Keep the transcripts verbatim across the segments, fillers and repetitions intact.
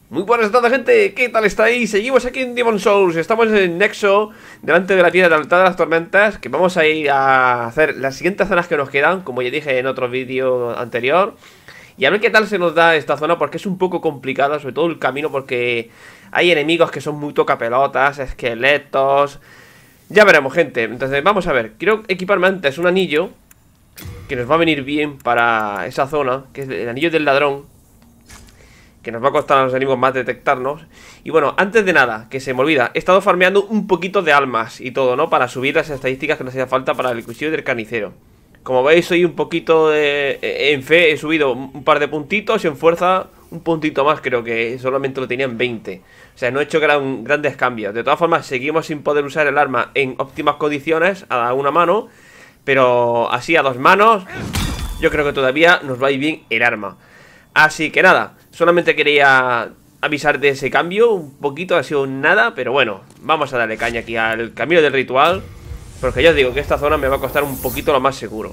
Muy buenas tardes, gente, ¿qué tal estáis? Seguimos aquí en Demon's Souls, estamos en Nexo, delante de la piedra de la altar de las tormentas, que vamos a ir a hacer las siguientes zonas que nos quedan, como ya dije en otro vídeo anterior. Y a ver qué tal se nos da esta zona, porque es un poco complicada, sobre todo el camino, porque hay enemigos que son muy tocapelotas, esqueletos. Ya veremos, gente. Entonces vamos a ver, quiero equiparme antes un anillo que nos va a venir bien para esa zona, que es el anillo del ladrón, que nos va a costar a los enemigos más detectarnos. Y bueno, antes de nada, que se me olvida, he estado farmeando un poquito de almas y todo, ¿no? Para subir las estadísticas que nos hacía falta para el cuchillo del carnicero. Como veis, soy un poquito de... En fe he subido un par de puntitos y en fuerza un puntito más, creo que solamente lo tenía en veinte. O sea, no he hecho gran, grandes cambios. De todas formas, seguimos sin poder usar el arma en óptimas condiciones a una mano. Pero así a dos manos, yo creo que todavía nos va a ir bien el arma. Así que nada, solamente quería avisar de ese cambio. Un poquito, ha sido nada, pero bueno, vamos a darle caña aquí al camino del ritual, porque ya os digo que esta zona me va a costar un poquito lo más seguro.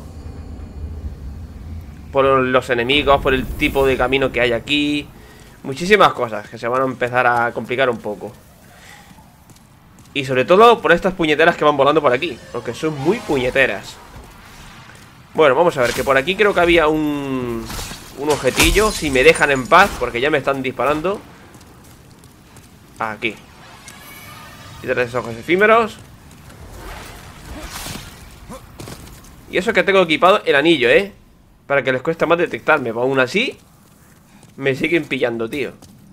Por los enemigos, por el tipo de camino que hay aquí. Muchísimas cosas que se van a empezar a complicar un poco. Y sobre todo por estas puñeteras que van volando por aquí, porque son muy puñeteras. Bueno, vamos a ver, que por aquí creo que había un... un objetillo, si me dejan en paz, porque ya me están disparando. Aquí. Y tres ojos efímeros. Y eso que tengo equipado el anillo, ¿eh? Para que les cueste más detectarme, pero aún así me siguen pillando, tío.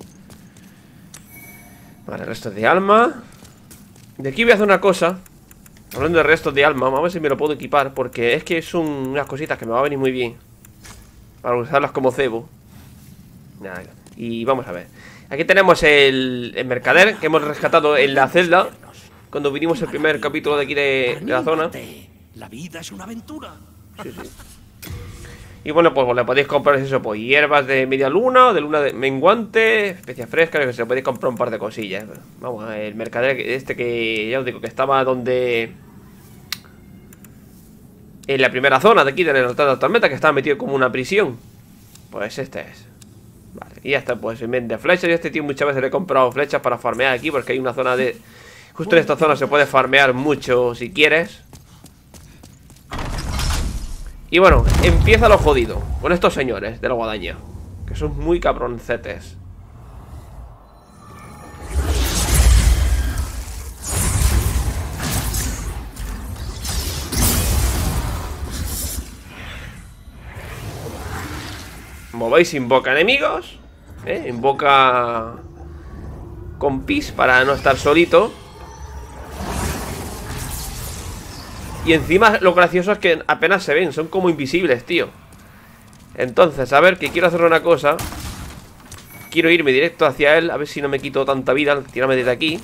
Vale, restos de alma. De aquí voy a hacer una cosa. Hablando de restos de alma, vamos a ver si me lo puedo equipar, porque es que son unas cositas que me va a venir muy bien para usarlas como cebo. Nada. Y vamos a ver. Aquí tenemos el, el mercader que hemos rescatado en la celda cuando vinimos el primer capítulo de aquí de, de la zona. La vida es una aventura. Sí, sí. Y bueno, pues le podéis comprar eso, pues hierbas de media luna o de luna de menguante, especias frescas, que se podéis comprar un par de cosillas. Vamos, el mercader este que ya os digo que estaba donde... En la primera zona de aquí de la tormenta, que estaba metido como una prisión. Pues este es. Vale, y ya está, pues en vez de flechas. Y a este tío muchas veces le he comprado flechas para farmear aquí, porque hay una zona de... Justo en esta zona se puede farmear mucho si quieres. Y bueno, empieza lo jodido con estos señores de la guadaña, que son muy cabroncetes. Como veis, invoca enemigos, ¿eh? Invoca compis para no estar solito. Y encima lo gracioso es que apenas se ven, son como invisibles, tío. Entonces, a ver, que quiero hacer una cosa. Quiero irme directo hacia él, a ver si no me quito tanta vida. Tírame desde aquí.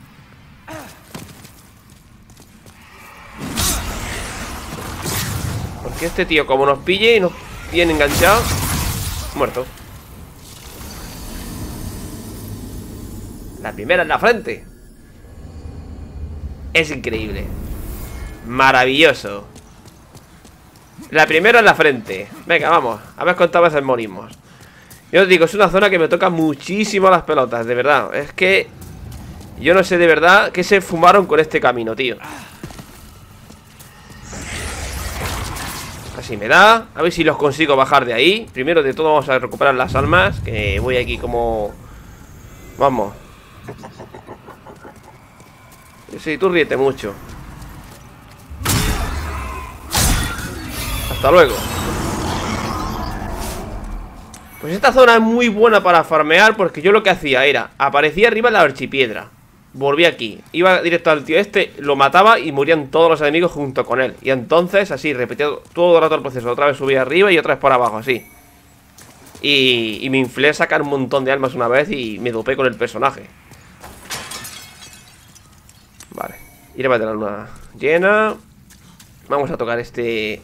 Porque este tío, como nos pille y nos tiene enganchado, muerto. La primera en la frente. Es increíble. Maravilloso. La primera en la frente. Venga, vamos, a ver cuántas veces morimos. Yo os digo, es una zona que me toca muchísimo las pelotas, de verdad. Es que yo no sé de verdad qué se fumaron con este camino, tío. Así me da. A ver si los consigo bajar de ahí. Primero de todo vamos a recuperar las almas, que voy aquí como... Vamos. Sí, tú ríete mucho. Hasta luego. Pues esta zona es muy buena para farmear, porque yo lo que hacía era, aparecía arriba en la archipiedra, volvía aquí, iba directo al tío este, lo mataba y morían todos los enemigos junto con él. Y entonces así, repetía todo el rato el proceso. Otra vez subía arriba y otra vez por abajo, así. Y, y me inflé a sacar un montón de almas una vez y me dopé con el personaje. Vale, iré a tener una llena. Vamos a tocar este...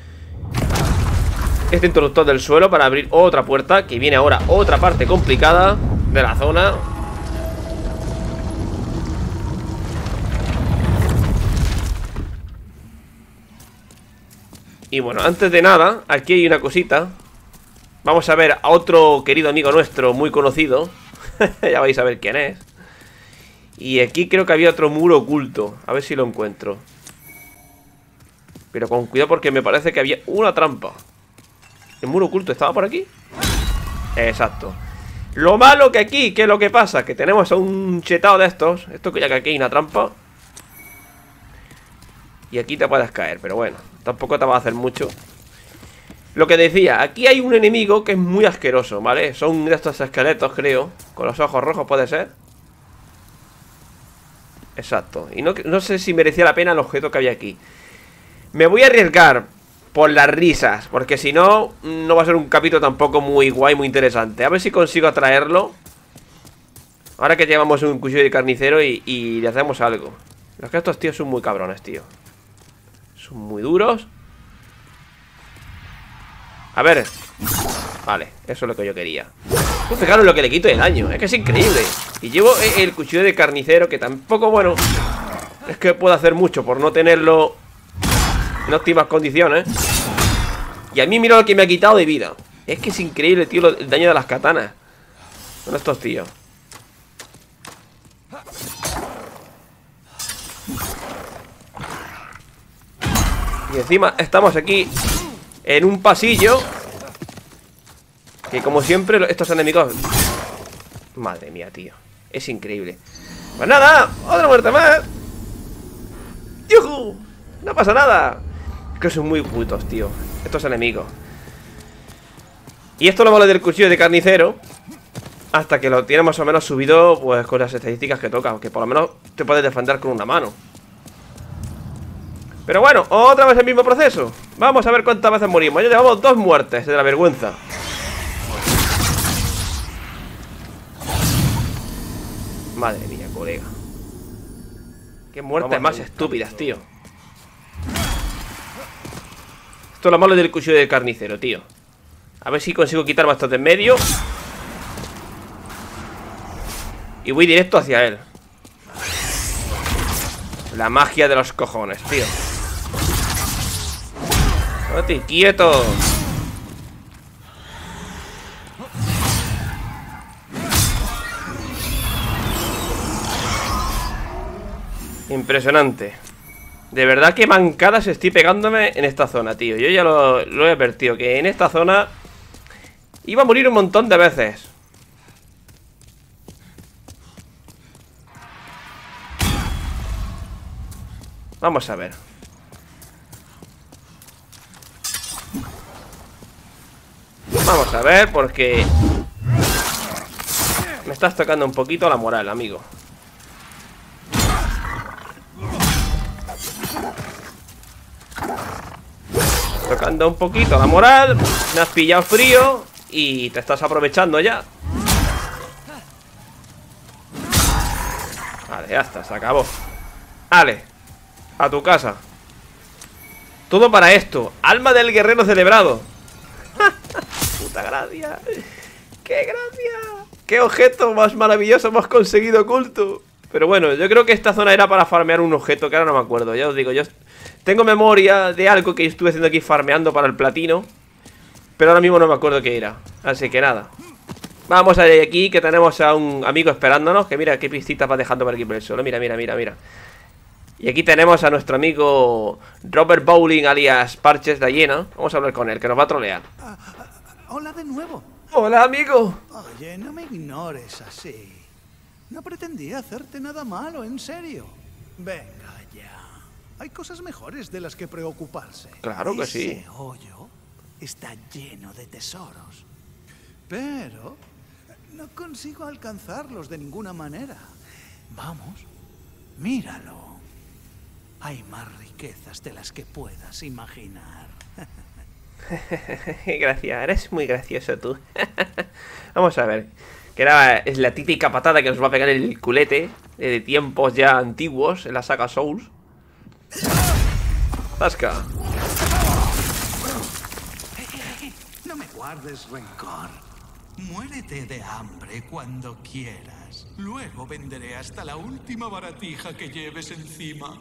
Este interruptor del suelo para abrir otra puerta, que viene ahora otra parte complicada de la zona. Y bueno, antes de nada, aquí hay una cosita. Vamos a ver a otro querido amigo nuestro, muy conocido. Ya vais a ver quién es. Y aquí creo que había otro muro oculto. A ver si lo encuentro. Pero con cuidado porque me parece que había una trampa. ¿El muro oculto estaba por aquí? Exacto. Lo malo que aquí, ¿qué es lo que pasa? Que tenemos a un chetado de estos. Esto que ya que aquí hay una trampa. Y aquí te puedes caer, pero bueno, tampoco te va a hacer mucho. Lo que decía, aquí hay un enemigo que es muy asqueroso, ¿vale? Son de estos esqueletos, creo. Con los ojos rojos, ¿puede ser? Exacto. Y no, no sé si merecía la pena el objeto que había aquí. Me voy a arriesgar por las risas, porque si no, no va a ser un capítulo tampoco muy guay, muy interesante. A ver si consigo atraerlo. Ahora que llevamos un cuchillo de carnicero y, y le hacemos algo. Los que estos tíos son muy cabrones, tío. Son muy duros. A ver. Vale, eso es lo que yo quería. Pues fijaros lo que le quito de daño. Es que es increíble. Y llevo el cuchillo de carnicero, que tampoco, bueno, es que puedo hacer mucho por no tenerlo en óptimas condiciones. Y a mí mira lo que me ha quitado de vida. Es que es increíble, tío, el daño de las katanas con estos tíos. Y encima estamos aquí en un pasillo que, como siempre, estos enemigos... Madre mía, tío. Es increíble. Pues nada, otra muerte más. ¡Yujú! No pasa nada. Es que son muy putos, tío, estos enemigos. Y esto lo malo del cuchillo de carnicero. Hasta que lo tiene más o menos subido, pues con las estadísticas que toca. Que por lo menos te puedes defender con una mano. Pero bueno, otra vez el mismo proceso. Vamos a ver cuántas veces morimos. Ya llevamos dos muertes de la vergüenza. Madre mía, colega. Qué muertes más estúpidas, tío. Esto es lo malo del cuchillo de carnicero, tío. A ver si consigo quitar bastante en medio. Y voy directo hacia él. La magia de los cojones, tío. ¡Estate quieto! Impresionante. De verdad que mancadas estoy pegándome en esta zona, tío. Yo ya lo, lo he advertido, que en esta zona iba a morir un montón de veces. Vamos a ver. Vamos a ver, porque me estás tocando un poquito la moral, amigo. Tocando un poquito la moral. Me has pillado frío y te estás aprovechando ya. Vale, ya está, se acabó. Vale, a tu casa. Todo para esto. Alma del guerrero celebrado. Puta gracia. ¡Qué gracia! ¡Qué objeto más maravilloso hemos conseguido oculto! Pero bueno, yo creo que esta zona era para farmear un objeto que ahora no me acuerdo. Ya os digo, yo tengo memoria de algo que estuve haciendo aquí farmeando para el platino, pero ahora mismo no me acuerdo qué era. Así que nada. Vamos a ir aquí, que tenemos a un amigo esperándonos. Que mira qué pistitas va dejando por aquí por el suelo. Mira, mira, mira, mira. Y aquí tenemos a nuestro amigo Robert Bowling, alias Parches de Hiena. Vamos a hablar con él, que nos va a trolear. Uh, uh, hola de nuevo. Hola, amigo. Oye, no me ignores así. No pretendía hacerte nada malo, en serio. Venga ya. Hay cosas mejores de las que preocuparse. Claro que sí. Ese hoyo está lleno de tesoros. Pero no consigo alcanzarlos de ninguna manera. Vamos, míralo. Hay más riquezas de las que puedas imaginar. Gracias, eres muy gracioso tú. Vamos a ver. Que era, es la típica patada que nos va a pegar el culete de tiempos ya antiguos en la saga Souls. Tasca. No me guardes rencor. Muérete de hambre cuando quieras. Luego venderé hasta la última baratija que lleves encima.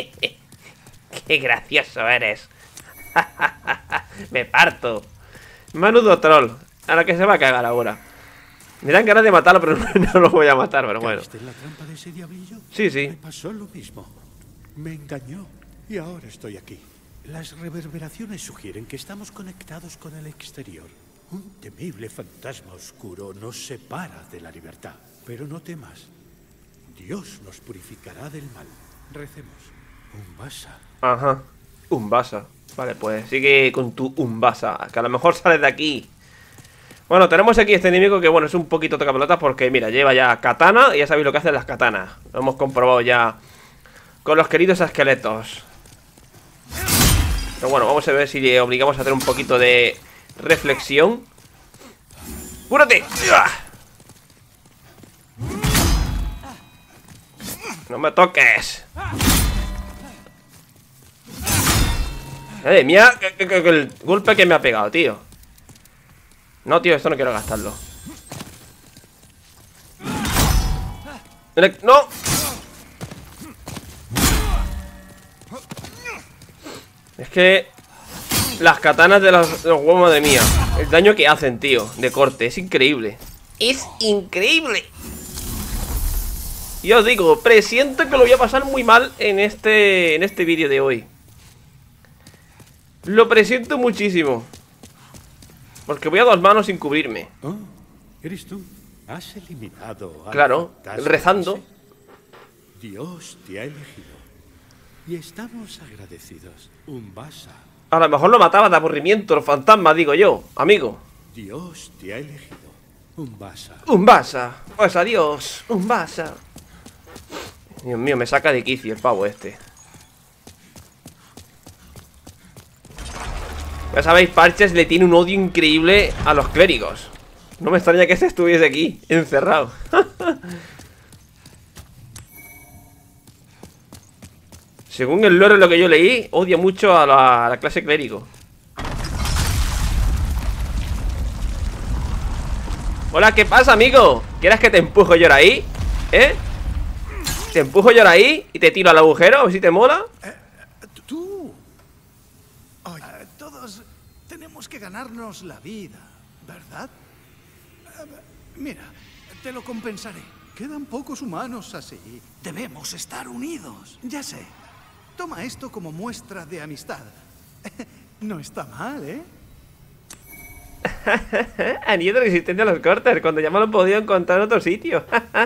Qué gracioso eres. Me parto. Menudo troll. Ahora que se va a cagar ahora. Me dan ganas de matarlo, pero no, no lo voy a matar, pero bueno. ¿Caíste en la trampa de ese diablillo? Sí, sí. Me pasó lo mismo. Me engañó y ahora estoy aquí. Las reverberaciones sugieren que estamos conectados con el exterior. Un temible fantasma oscuro nos separa de la libertad. Pero no temas. Dios nos purificará del mal. Recemos. Umbasa. Ajá. Umbasa. Vale, pues sigue con tu Umbasa, que a lo mejor sales de aquí. Bueno, tenemos aquí este enemigo que, bueno, es un poquito tocapelotas porque, mira, lleva ya katana y ya sabéis lo que hacen las katanas. Lo hemos comprobado ya con los queridos esqueletos. Pero bueno, vamos a ver si le obligamos a hacer un poquito de reflexión. ¡Cúrate! ¡No me toques! Madre mía, que, que, que el golpe que me ha pegado, tío. No, tío, esto no quiero gastarlo. ¡No! Es que las katanas de los, de los huevos, madre mía. El daño que hacen, tío, de corte, es increíble. ¡Es increíble! Y os digo, presiento que lo voy a pasar muy mal en este, en este vídeo de hoy. Lo presiento muchísimo. Porque voy a dos manos sin cubrirme. Oh, ¿eres tú? ¿Has eliminado al Claro, fantasma rezando. ese? Dios te ha elegido. Y estamos agradecidos. Umbasa. A lo mejor lo mataba de aburrimiento, el fantasma, digo yo, amigo. Dios te ha elegido. Umbasa. Umbasa. Pues adiós, Umbasa. Dios mío, me saca de quicio el pavo este. Ya sabéis, Parches le tiene un odio increíble a los clérigos. No me extraña que este estuviese aquí, encerrado. Según el lore, lo que yo leí, odia mucho a la, a la clase clérigo. Hola, ¿qué pasa, amigo? ¿Quieres que te empujo yo ahí? ¿Eh? ¿Te empujo yo ahí y te tiro al agujero? A ver si te mola. Eh, tú. Oye, todos tenemos que ganarnos la vida, ¿verdad? Eh, mira, te lo compensaré. Quedan pocos humanos así. Debemos estar unidos. Ya sé. Toma esto como muestra de amistad. No está mal, ¿eh? Anillo de resistencia a los cortes, cuando ya me lo he podido encontrar en otro sitio.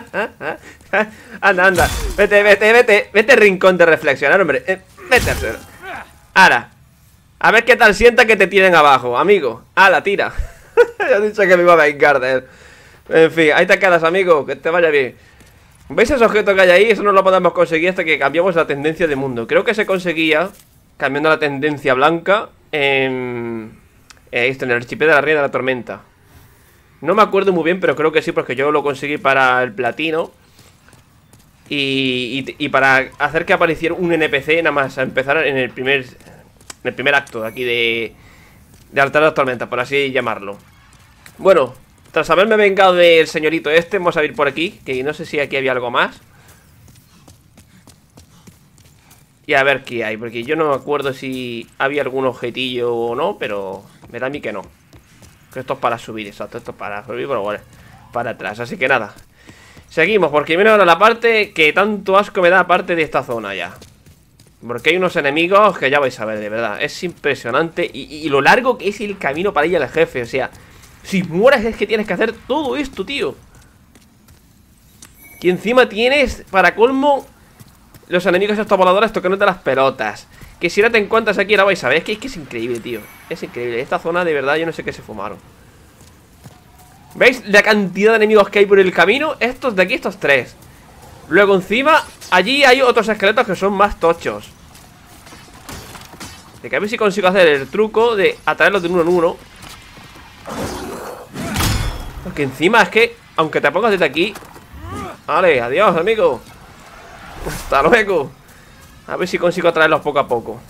Anda, anda. Vete, vete, vete. Vete, rincón de reflexionar, hombre. Eh, vete a hacer. Ahora. A ver qué tal sienta que te tiren abajo, amigo. Ala, tira. Ya he dicho que me iba a vengar de él. En fin, ahí te quedas, amigo. Que te vaya bien. ¿Veis ese objeto que hay ahí? Eso no lo podemos conseguir hasta que cambiamos la tendencia de mundo. Creo que se conseguía cambiando la tendencia blanca en... Eh, esto, en el archipiélago de la Reina de la Tormenta. No me acuerdo muy bien, pero creo que sí, porque yo lo conseguí para el platino. Y, y, y para hacer que apareciera un N P C nada más a empezar en el primer en el primer acto de aquí de, de Altar de la Tormenta, por así llamarlo. Bueno, tras haberme vengado del señorito este, vamos a ir por aquí, que no sé si aquí había algo más. Y a ver qué hay, porque yo no me acuerdo si había algún objetillo o no, pero me da a mí que no. Que esto es para subir, exacto, esto es para subir, pero bueno, para atrás, así que nada. Seguimos, porque viene ahora la parte que tanto asco me da aparte de esta zona ya. Porque hay unos enemigos que ya vais a ver, de verdad. Es impresionante y, y lo largo que es el camino para ir al jefe, o sea, si mueres es que tienes que hacer todo esto, tío. Y encima tienes, para colmo, los enemigos estos voladores tocándote las pelotas. Que si ahora te encuentras aquí, ahora vais a ver. Es que, es que es increíble, tío. Es increíble. Esta zona, de verdad, yo no sé qué se fumaron. ¿Veis la cantidad de enemigos que hay por el camino? Estos de aquí, estos tres. Luego encima, allí hay otros esqueletos que son más tochos. De que a ver si consigo hacer el truco de atraerlos de uno en uno. Porque encima es que, aunque te pongas desde aquí... Vale, adiós, amigo. Hasta luego. A ver si consigo atraerlos poco a poco.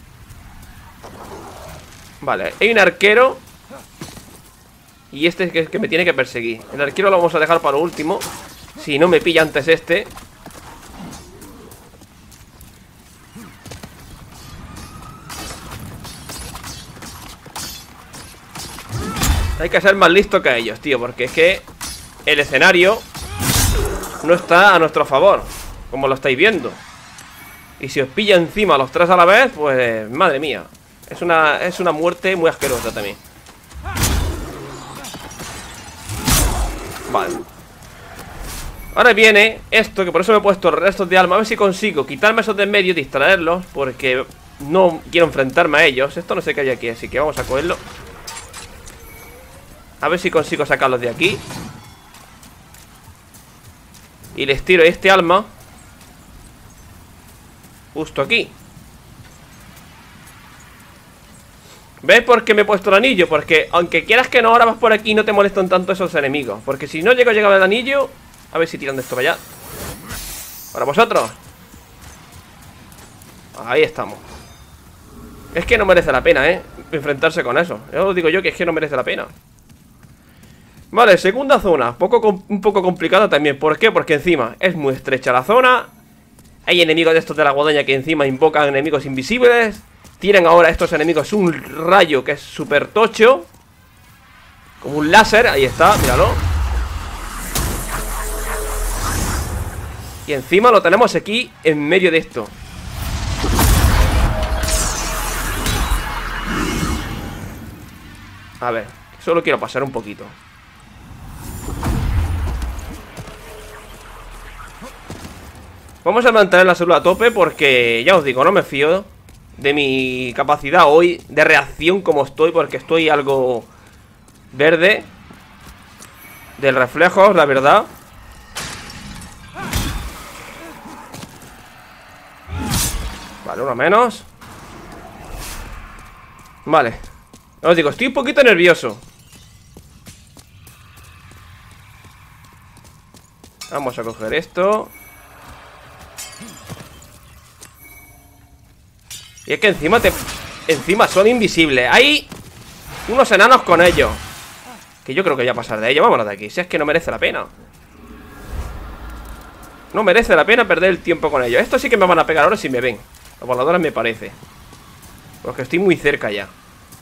Vale, hay un arquero. Y este es que, que me tiene que perseguir. El arquero lo vamos a dejar para lo último. Si no me pilla antes este. Hay que ser más listo que ellos, tío, porque es que el escenario no está a nuestro favor, como lo estáis viendo. Y si os pilla encima los tres a la vez, pues madre mía. Es una, es una muerte muy asquerosa también. Vale. Ahora viene esto, que por eso me he puesto restos de alma. A ver si consigo quitarme esos de en medio, distraerlos, porque no quiero enfrentarme a ellos. Esto no sé qué hay aquí, así que vamos a cogerlo. A ver si consigo sacarlos de aquí. Y les tiro este alma justo aquí. ¿Ves por qué me he puesto el anillo? Porque aunque quieras que no, ahora vas por aquí y no te molestan tanto esos enemigos. Porque si no llego a llegar al anillo... A ver si tiran de esto para allá. Para vosotros. Ahí estamos. Es que no merece la pena, ¿eh? Enfrentarse con eso. Yo os digo yo que es que no merece la pena. Vale, segunda zona, poco, un poco complicada también. ¿Por qué? Porque encima es muy estrecha la zona. Hay enemigos de estos de la guadaña que encima invocan enemigos invisibles. Tienen ahora estos enemigos un rayo que es súper tocho, como un láser, ahí está, míralo. Y encima lo tenemos aquí en medio de esto. A ver, solo quiero pasar un poquito. Vamos a mantener la salud a tope porque, ya os digo, no me fío de mi capacidad hoy de reacción como estoy, porque estoy algo verde del reflejo, la verdad. Vale, uno menos. Vale. Os digo, estoy un poquito nervioso. Vamos a coger esto. Y es que encima te... Encima son invisibles. Hay unos enanos con ellos, que yo creo que voy a pasar de ellos. Vámonos de aquí, si es que no merece la pena. No merece la pena perder el tiempo con ellos. Estos sí que me van a pegar ahora si me ven. Los voladores me parece, porque estoy muy cerca ya.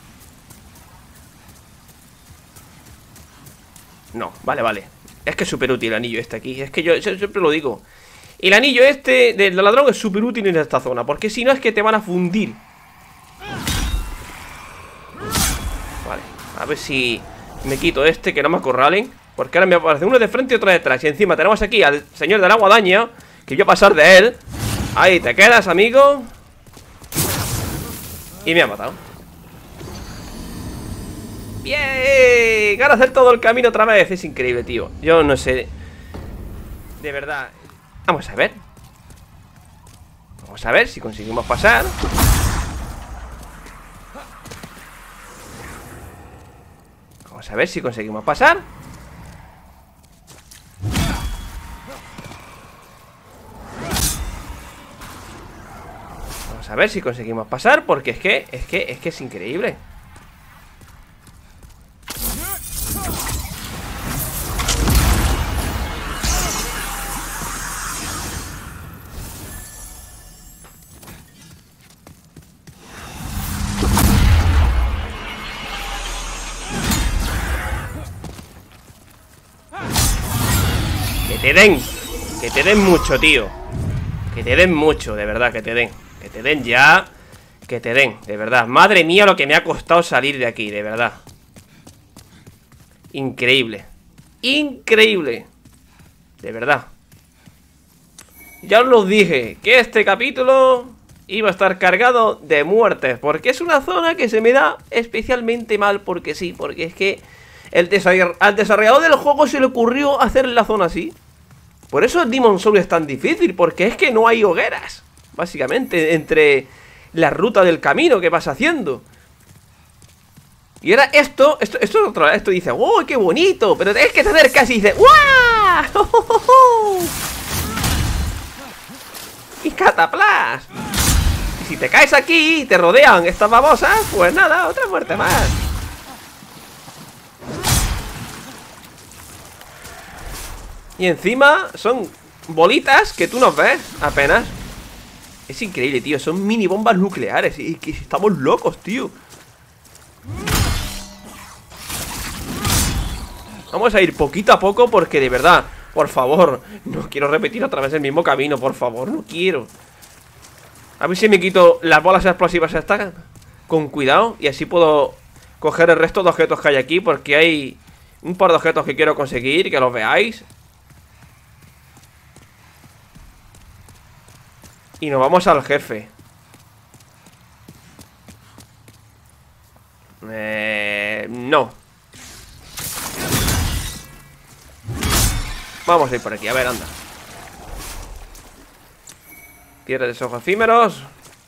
No, vale, vale. Es que es súper útil el anillo este aquí. Es que yo, yo siempre lo digo. El anillo este del ladrón es súper útil en esta zona, porque si no es que te van a fundir. Vale, a ver si me quito este, que no me acorralen, porque ahora me aparece uno de frente y otro detrás. Y encima tenemos aquí al señor de la guadaña, que yo voy a pasar de él. Ahí te quedas, amigo. Y me ha matado. ¡Bien! Ahora hacer todo el camino otra vez. Es increíble, tío. Yo no sé. De verdad. Vamos a ver. Vamos a ver si conseguimos pasar. Vamos a ver si conseguimos pasar. Vamos a ver si conseguimos pasar, porque es que es que es que es increíble. Que te den, que te den mucho, tío. Que te den mucho, de verdad, que te den. Que te den ya. Que te den, de verdad. Madre mía lo que me ha costado salir de aquí, de verdad. Increíble. Increíble. De verdad. Ya os lo dije, que este capítulo iba a estar cargado de muertes, porque es una zona que se me da especialmente mal, porque sí, porque es que el desarroll- al desarrollador del juego se le ocurrió hacer la zona así. Por eso el Demon's Souls es tan difícil, porque es que no hay hogueras, básicamente, entre la ruta del camino que vas haciendo. Y ahora esto, esto, esto es otra, esto dice, ¡oh, qué bonito! Pero es que te acercas y dices, ¡guau! ¡Oh, oh, oh! ¡Y cataplas! Y si te caes aquí y te rodean estas babosas, pues nada, otra muerte más. Y encima son bolitas que tú no ves apenas. Es increíble, tío. Son mini bombas nucleares. Y que estamos locos, tío. Vamos a ir poquito a poco porque de verdad, por favor, no quiero repetir otra vez el mismo camino, por favor, no quiero. A ver si me quito las bolas explosivas estas con cuidado y así puedo coger el resto de objetos que hay aquí, porque hay un par de objetos que quiero conseguir, que los veáis. Y nos vamos al jefe. Eh, no. Vamos a ir por aquí, a ver, anda. Tierra de ojos efímeros.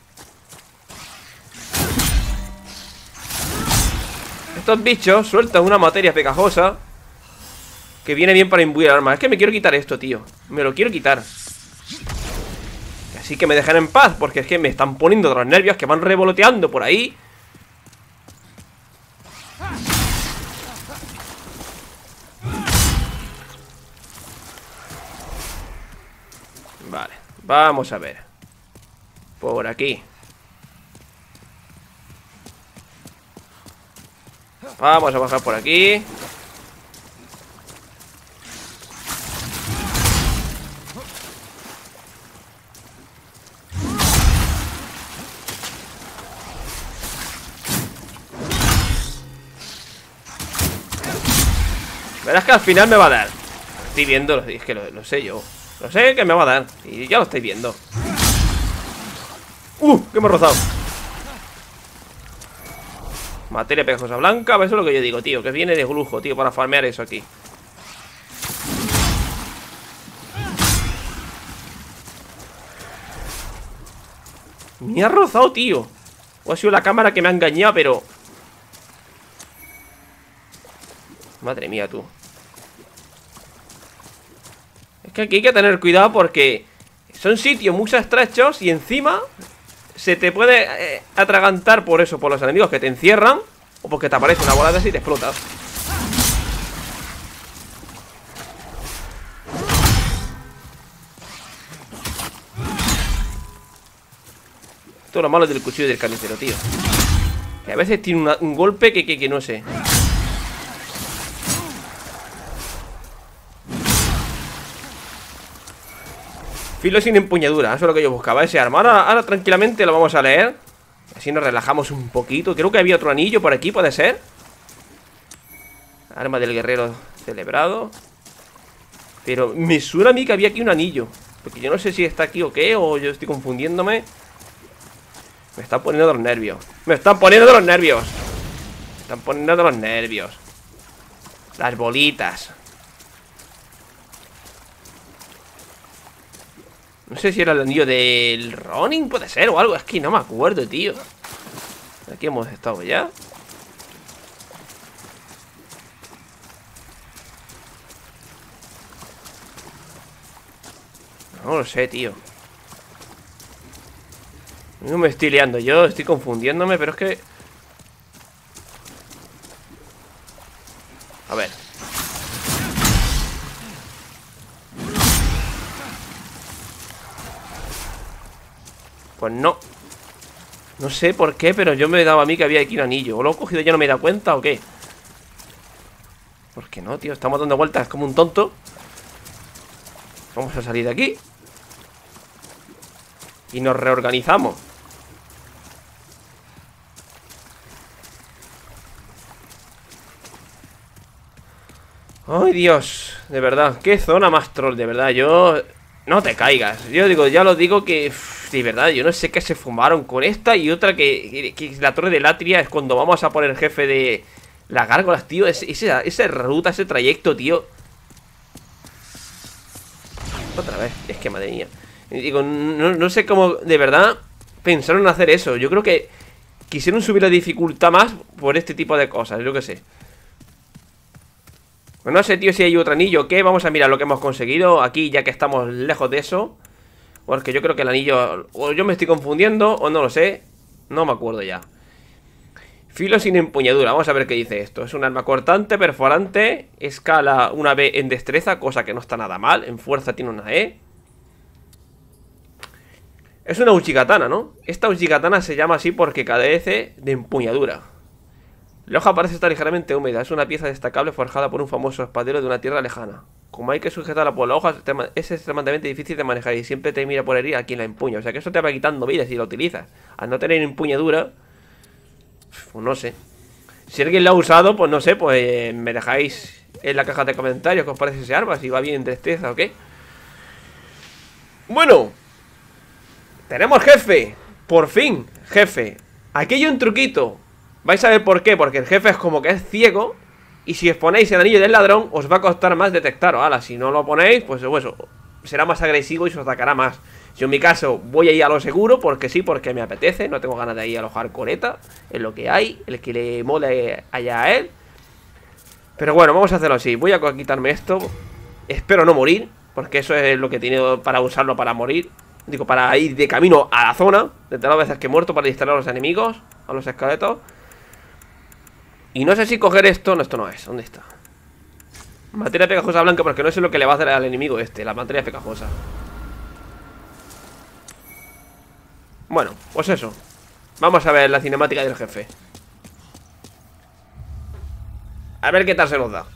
Estos bichos sueltan una materia pegajosa que viene bien para imbuir armas. Es que me quiero quitar esto, tío. Me lo quiero quitar. Así que me dejen en paz, porque es que me están poniendo de los nervios, que van revoloteando por ahí. Vale, vamos a ver. Por aquí. Vamos a bajar por aquí. Verás que al final me va a dar. Estoy viendo, es que lo, lo sé yo. Lo sé que me va a dar. Y ya lo estáis viendo. ¡Uh! Que me he rozado. Materia pegajosa blanca. Eso es lo que yo digo, tío. Que viene de lujo, tío, para farmear eso aquí. Me ha rozado, tío. O ha sido la cámara que me ha engañado, pero... Madre mía, tú. Es que aquí hay que tener cuidado porque son sitios muy estrechos y encima se te puede eh, atragantar por eso, por los enemigos que te encierran o porque te aparece una bola de así y te explotas. Esto es lo malo del cuchillo del carnicero, tío. Que a veces tiene una, un golpe que, que, que no sé. Filo sin empuñadura, eso es lo que yo buscaba, ese arma. Ahora, ahora tranquilamente lo vamos a leer. Así nos relajamos un poquito. Creo que había otro anillo por aquí, ¿puede ser? Arma del guerrero celebrado. Pero me suena a mí que había aquí un anillo. Porque yo no sé si está aquí o qué, o yo estoy confundiéndome. Me están poniendo de los nervios. Me están poniendo de los nervios. Me están poniendo de los nervios. Las bolitas. No sé si era el anillo del Ronin, puede ser, o algo. Es que no me acuerdo, tío. Aquí hemos estado ya. No lo sé, tío. No me estoy liando yo, estoy confundiéndome, pero es que... A ver. Pues no. No sé por qué, pero yo me he dado a mí que había aquí un anillo. ¿O lo he cogido y ya no me he dado cuenta o qué? ¿Por qué no, tío? Estamos dando vueltas como un tonto. Vamos a salir de aquí. Y nos reorganizamos. Ay, Dios. De verdad, qué zona más troll, de verdad. Yo... No te caigas. Yo digo, ya lo digo que... Uff, de verdad, yo no sé qué se fumaron con esta. Y otra que, que, que la torre de Latria es cuando vamos a poner jefe de... Las gárgolas, tío. Es, esa, esa ruta, ese trayecto, tío. Otra vez. Es que madre mía. Digo, no, no sé cómo de verdad pensaron hacer eso. Yo creo que quisieron subir la dificultad más por este tipo de cosas, yo que sé. Pues no sé, tío, si hay otro anillo o qué. Vamos a mirar lo que hemos conseguido aquí, ya que estamos lejos de eso. Porque yo creo que el anillo... O yo me estoy confundiendo, o no lo sé. No me acuerdo ya. Filo sin empuñadura. Vamos a ver qué dice esto. Es un arma cortante, perforante. Escala una B en destreza, cosa que no está nada mal. En fuerza tiene una E. Es una uchigatana, ¿no? Esta uchigatana se llama así porque carece de empuñadura. La hoja parece estar ligeramente húmeda. Es una pieza destacable forjada por un famoso espadero de una tierra lejana. Como hay que sujetarla por la hoja, es extremadamente difícil de manejar y siempre te mira por herir a quien la empuña. O sea que eso te va quitando vida si la utilizas. Al no tener empuñadura, pues no sé. Si alguien la ha usado, pues no sé, pues eh, me dejáis en la caja de comentarios qué os parece ese arma, si va bien en destreza o qué. Bueno, tenemos jefe. Por fin, jefe. Aquí hay un truquito. Vais a ver por qué, porque el jefe es como que es ciego. Y si os ponéis el anillo del ladrón, os va a costar más detectaros. Ahora, si no lo ponéis, pues eso, será más agresivo y se os atacará más. Yo en mi caso voy a ir a lo seguro, porque sí, porque me apetece. No tengo ganas de ir a alojar coleta. Es lo que hay, el que le mole allá a él. Pero bueno, vamos a hacerlo así. Voy a quitarme esto. Espero no morir, porque eso es lo que he tenido para usarlo para morir. Digo, para ir de camino a la zona. Desde las veces que he muerto para distraer a los enemigos, a los esqueletos. Y no sé si coger esto. No, esto no es. ¿Dónde está? Materia pegajosa blanca, porque no sé lo que le va a hacer al enemigo este. La materia pegajosa. Bueno, pues eso. Vamos a ver la cinemática del jefe. A ver qué tal se nos da.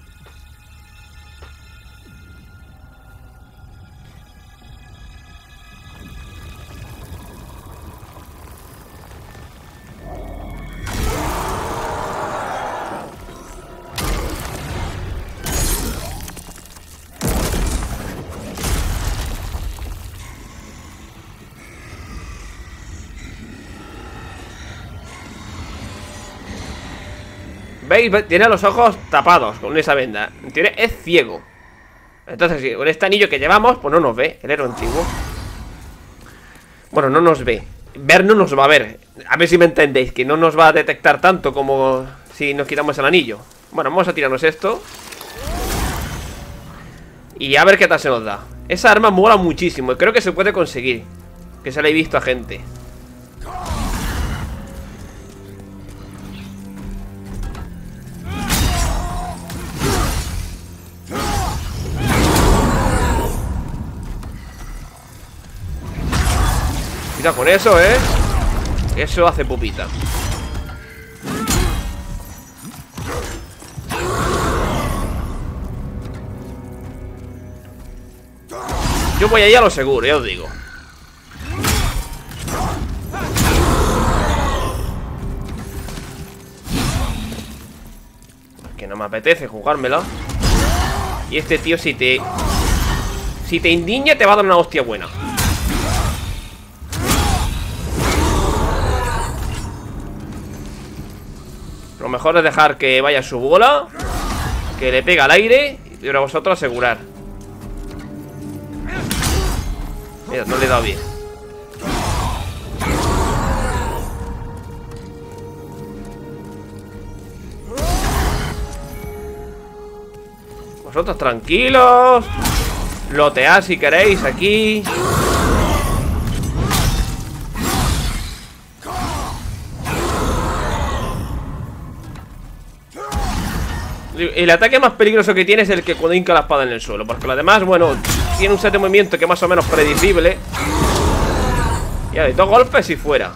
¿Veis? Tiene los ojos tapados con esa venda. En teoría es ciego. Entonces, sí, con este anillo que llevamos, pues no nos ve. El héroe antiguo. Bueno, no nos ve. Ver no nos va a ver. A ver si me entendéis. Que no nos va a detectar tanto como si nos quitamos el anillo. Bueno, vamos a tirarnos esto. Y a ver qué tal se nos da. Esa arma mola muchísimo. Y creo que se puede conseguir. Que se la he visto a gente. Cuidado con eso, ¿eh? Eso hace pupita. Yo voy a ir a lo seguro, ya os digo. Que no me apetece jugármela. Y este tío, si te... Si te indigna, te va a dar una hostia buena. Lo mejor es dejar que vaya su bola, que le pega al aire, y ahora vosotros asegurar. Mira, no le he dado bien. Vosotros tranquilos. Lotead si queréis aquí. El ataque más peligroso que tiene es el que cuando hinca la espada en el suelo. Porque lo demás, bueno, tiene un set de movimiento que es más o menos predecible. Ya, de dos golpes y fuera.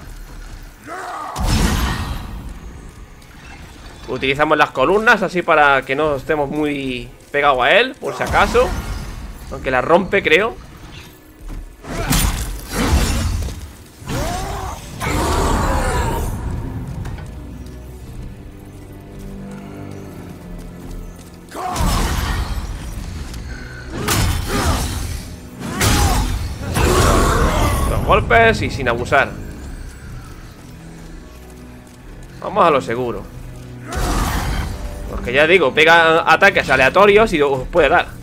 Utilizamos las columnas así para que no estemos muy pegados a él, por si acaso. Aunque la rompe, creo. Golpes y sin abusar. Vamos a lo seguro. Porque ya digo, pega ataques aleatorios y os puede dar.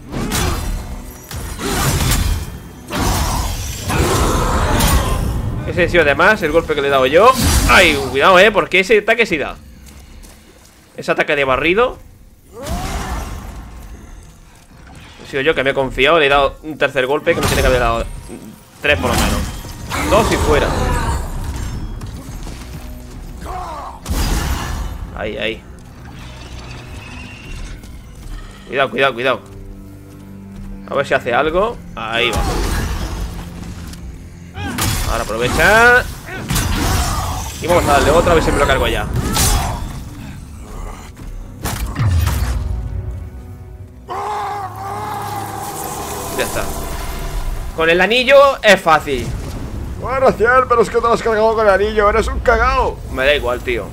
Ese ha sido además el golpe que le he dado yo. Ay, cuidado, eh, porque ese ataque sí da. Ese ataque de barrido. He sido yo que me he confiado. Le he dado un tercer golpe que me tiene que haber dado tres por lo menos. Dos y fuera. Ahí, ahí. Cuidado, cuidado, cuidado. A ver si hace algo. Ahí va. Ahora aprovecha. Y vamos a darle otra, a ver si me lo cargo ya. Ya está. Con el anillo es fácil. Bueno, Ciel, pero es que te lo has cargado con el anillo. Eres un cagao. Me da igual, tío.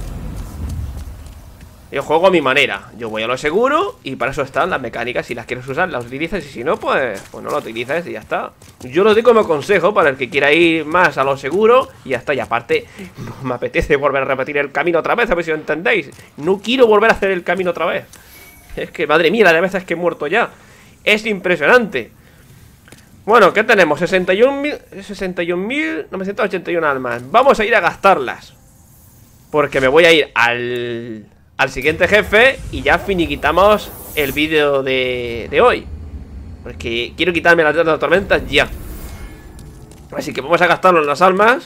Yo juego a mi manera. Yo voy a lo seguro y para eso están las mecánicas. Si las quieres usar, las utilizas. Y si no, pues, pues no lo utilizas y ya está. Yo lo digo como consejo para el que quiera ir más a lo seguro. Y ya está. Y aparte, no me apetece volver a repetir el camino otra vez. A ver si lo entendéis. No quiero volver a hacer el camino otra vez. Es que, madre mía, la de veces que he muerto ya. Es impresionante. Bueno, ¿qué tenemos? sesenta y un mil novecientos ochenta y uno almas. Vamos a ir a gastarlas. Porque me voy a ir al... al siguiente jefe y ya finiquitamos el vídeo de, de hoy. Porque quiero quitarme las de las tormentas ya. Así que vamos a gastarnos las almas.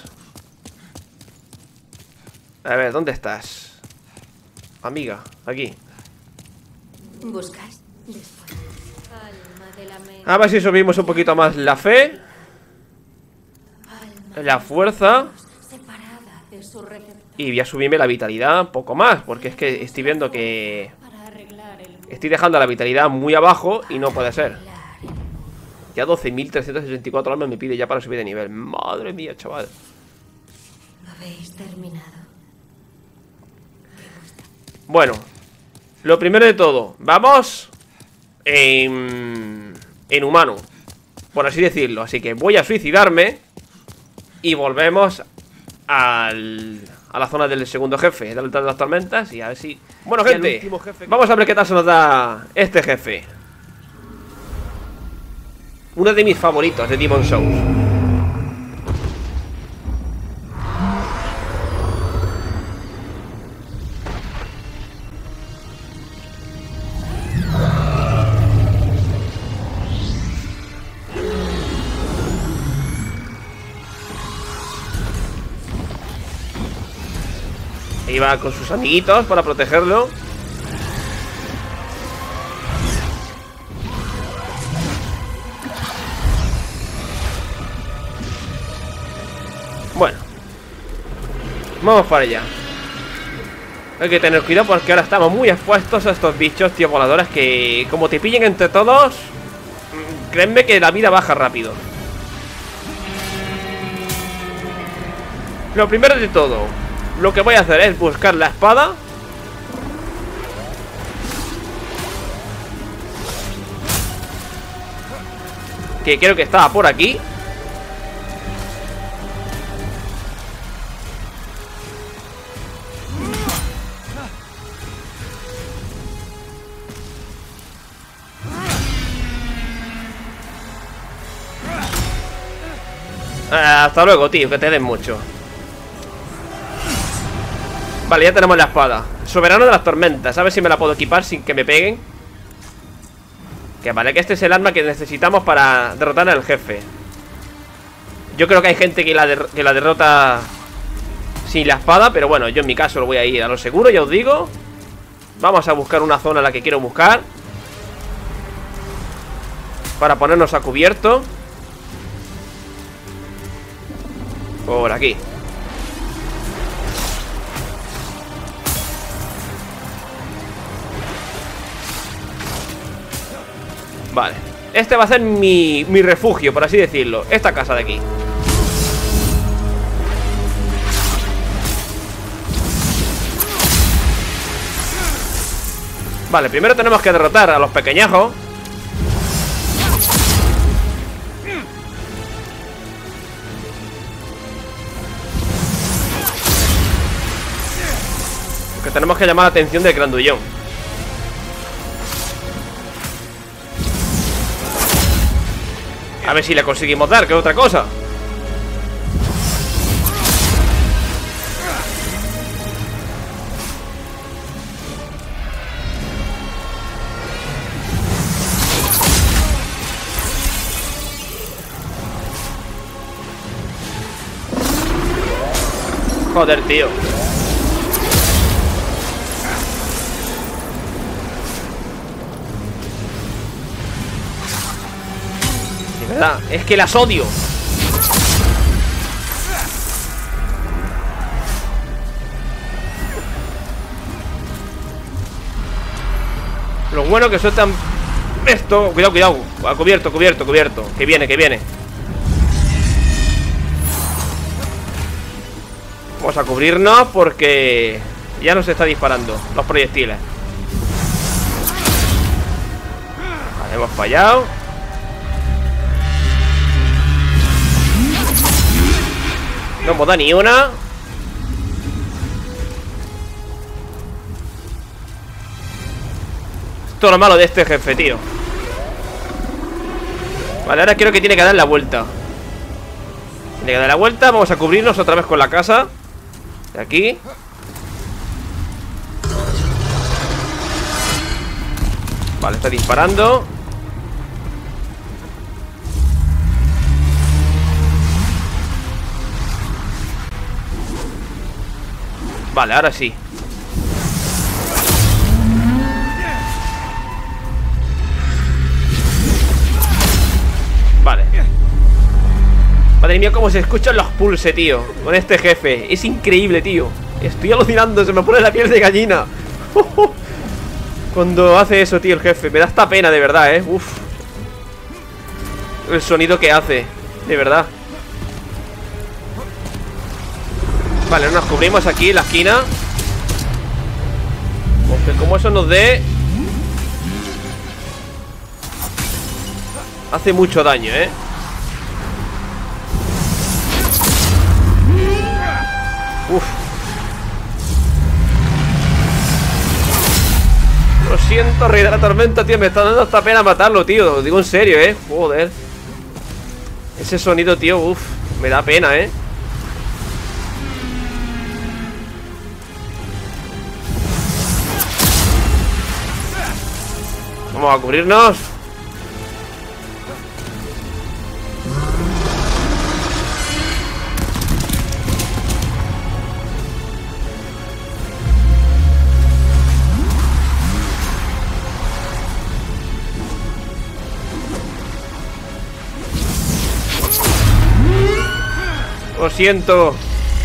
A ver, ¿dónde estás? Amiga, aquí. ¿Buscas? Después. Alma de la mente. A ver si subimos un poquito más la fe. Alma La fuerza. separada de su receptor. Y voy a subirme la vitalidad un poco más. Porque es que estoy viendo que Para arreglar el mundo. estoy dejando la vitalidad muy abajo y no puede ser. Ya doce mil trescientos sesenta y cuatro almas me pide ya para subir de nivel. Madre mía, chaval. Habéis terminado. Bueno, lo primero de todo, vamos en, en humano, por así decirlo. Así que voy a suicidarme y volvemos al, a la zona del segundo jefe, del altar de las tormentas. Y a ver si... Bueno, gente, vamos a ver qué tal se nos da este jefe. Uno de mis favoritos de Demon's Souls. Ahí va con sus amiguitos para protegerlo. Bueno, vamos para allá. Hay que tener cuidado porque ahora estamos muy expuestos a estos bichos, tío, voladores, que como te pillen entre todos, créeme que la vida baja rápido. Lo primero de todo, lo que voy a hacer es buscar la espada. Que creo que estaba por aquí. Hasta luego, tío, que te den mucho. Vale, ya tenemos la espada. Soberano de las tormentas. A ver si me la puedo equipar sin que me peguen. Que vale, que este es el arma que necesitamos para derrotar al jefe. Yo creo que hay gente que la, der que la derrota sin la espada, pero bueno, yo en mi caso lo voy a ir a lo seguro, ya os digo. Vamos a buscar una zona en la que quiero buscar para ponernos a cubierto. Por aquí. Vale, este va a ser mi, mi refugio, por así decirlo. Esta casa de aquí. Vale, primero tenemos que derrotar a los pequeñajos. Que tenemos que llamar la atención del grandullón. A ver si le conseguimos dar, que es otra cosa. Joder, tío. De verdad, es que las odio. Lo bueno que sueltan esto. Cuidado, cuidado. Cubierto, cubierto, cubierto. Que viene, que viene. Vamos a cubrirnos porque ya nos está disparando los proyectiles. Vale, hemos fallado. No hemos dado ni una. Esto es lo malo de este jefe, tío. Vale, ahora creo que tiene que dar la vuelta. Tiene que dar la vuelta. Vamos a cubrirnos otra vez con la casa. De aquí. Vale, está disparando. Vale, ahora sí. Vale. Madre mía, cómo se escuchan los pulse, tío. Con este jefe. Es increíble, tío. Estoy alucinando, se me pone la piel de gallina. Cuando hace eso, tío, el jefe. Me da esta pena, de verdad, eh. Uf. El sonido que hace. De verdad. Vale, nos cubrimos aquí en la esquina. Aunque como eso nos dé... Hace mucho daño, ¿eh? Uf. Lo siento, Rey de la Tormenta, tío. Me está dando hasta pena matarlo, tío. Lo digo en serio, ¿eh? Joder. Ese sonido, tío, uf. Me da pena, ¿eh? Vamos a cubrirnos. Lo siento.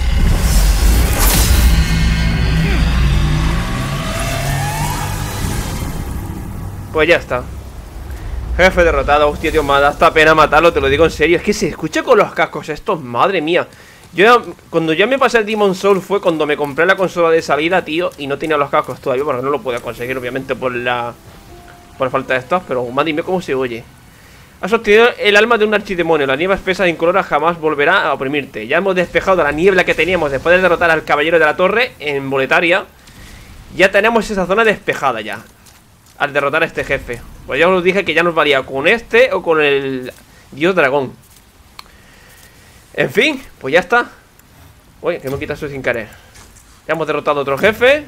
Pues ya está. Jefe derrotado. Hostia, tío, me da hasta pena matarlo, te lo digo en serio. Es que se escucha con los cascos estos, madre mía. Yo, cuando ya me pasé el Demon's Souls fue cuando me compré la consola de salida, tío, y no tenía los cascos todavía, porque no lo podía conseguir, obviamente, por la... Por falta de estos, pero madre mía, cómo se oye. Has obtenido el alma de un archidemonio. La niebla espesa e incolora jamás volverá a oprimirte. Ya hemos despejado la niebla que teníamos después de derrotar al caballero de la torre en Boletaria. Ya tenemos esa zona despejada ya, al derrotar a este jefe. Pues ya os dije que ya nos valía con este o con el dios dragón. En fin, pues ya está. Uy, que me quita eso sin querer. Ya hemos derrotado a otro jefe,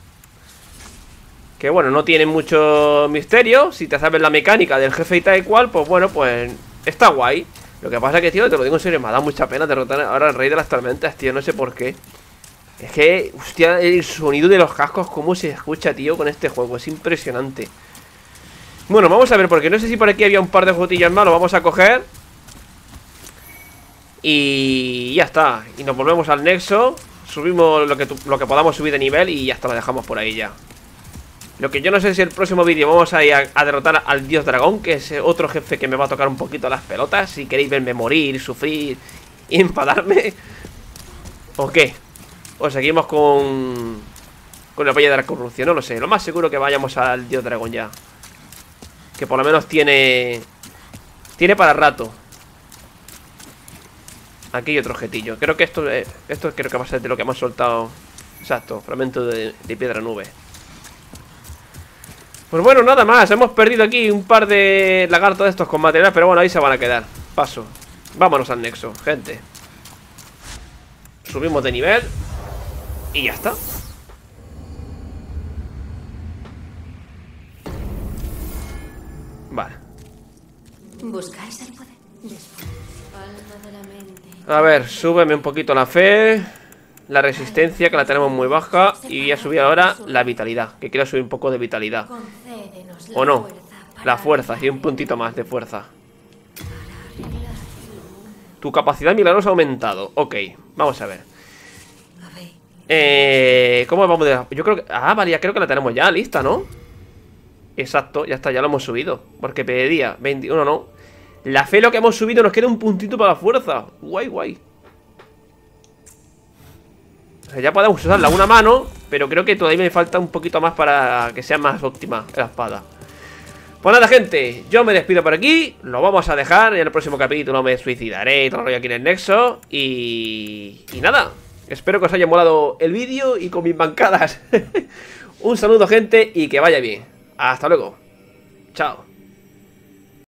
que bueno, no tiene mucho misterio. Si te sabes la mecánica del jefe y tal y cual, pues bueno, pues está guay. Lo que pasa es que, tío, te lo digo en serio, me ha dado mucha pena derrotar ahora al Rey de las Tormentas, tío, no sé por qué. Es que, hostia, el sonido de los cascos, cómo se escucha, tío, con este juego, es impresionante. Bueno, vamos a ver, porque no sé si por aquí había un par de botillas más, lo vamos a coger. Y ya está, y nos volvemos al nexo. Subimos lo que, lo que podamos subir de nivel y ya está, lo dejamos por ahí ya. Lo que yo no sé si el próximo vídeo vamos a ir a, a derrotar al dios dragón, que es otro jefe que me va a tocar un poquito las pelotas. Si queréis verme morir, sufrir y enfadarme, ¿o qué? O seguimos con Con la Valle de la Corrupción, no lo sé. Lo más seguro que vayamos al dios dragón ya, que por lo menos tiene Tiene para rato. Aquí hay otro objetillo. Creo que esto, eh, esto creo que va a ser de lo que hemos soltado. Exacto, fragmento de, de piedra nube. Pues bueno, nada más. Hemos perdido aquí un par de lagartos de estos con material, pero bueno, ahí se van a quedar. Paso. Vámonos al nexo, gente. Subimos de nivel y ya está. Vale. ¿Buscáis el poder? Alma de la mente. A ver, súbeme un poquito la fe, la resistencia, que la tenemos muy baja, y ya subí ahora la vitalidad, que quiero subir un poco de vitalidad. Concédenos la ¿O no? fuerza para La fuerza, y un puntito más de fuerza. Tu capacidad milagrosa ha aumentado. Ok, vamos a ver. A ver, Eh, ¿Cómo vamos de...? Yo creo que... Ah, vale, ya creo que la tenemos ya lista, ¿no? Exacto, ya está, ya lo hemos subido. Porque pedía veintiuno, no. La fe lo que hemos subido, nos queda un puntito para la fuerza. Guay, guay. O sea, ya podemos usarla una mano, pero creo que todavía me falta un poquito más para que sea más óptima la espada. Pues nada, gente, yo me despido por aquí. Lo vamos a dejar, en el próximo capítulo me suicidaré y todo lo rollo aquí en el Nexo. Y... y nada, espero que os haya molado el vídeo y con mis bancadas. Un saludo, gente, y que vaya bien. Hasta luego. Chao.